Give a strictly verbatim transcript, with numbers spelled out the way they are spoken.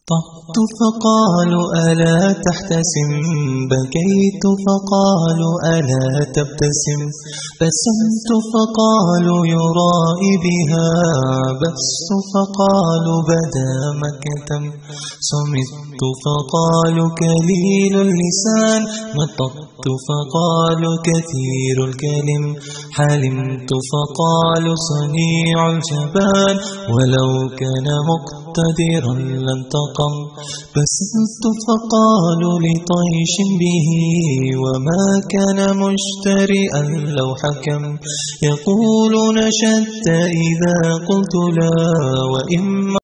طهت فقالوا ألا تحتسم، بكيت فقالوا ألا تبتسم، بسمت فقالوا يرائي بها، بست فقالوا بدا مكتم، صمت فقالوا كليل اللسان، نطقت فقالوا كثير الكلم، حلمت فقالوا صنيع الجبان، ولو كان مقتدرا لانتقم، بسمت فقالوا لطيش به، وما كان مشترئا لو حكم، يقولون شتى إذا قلت لا، وإما